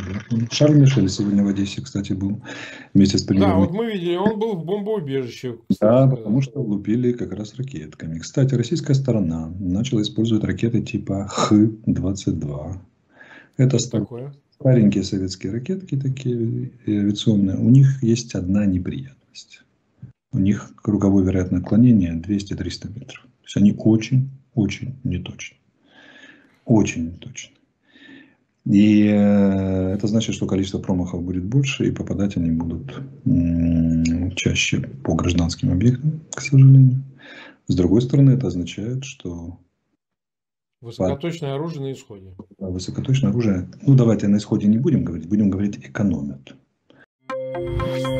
Шарль Мишель сегодня в Одессе, кстати, был вместе с Да, премьером. вот мы видели, он был в бомбоубежище, кстати Да, потому сказать. что лупили как раз ракетками. Кстати, российская сторона начала использовать ракеты типа Х-22. Это Это такое. старенькие советские ракетки такие авиационные. У них есть одна неприятность. У них круговое вероятное отклонение 200-300 метров. То есть они очень неточны. Очень неточны. И это значит, что количество промахов будет больше, и попадать они будут чаще по гражданским объектам, к сожалению. С другой стороны, это означает, что Высокоточное оружие на исходе. высокоточное оружие, ну давайте на исходе не будем говорить экономят.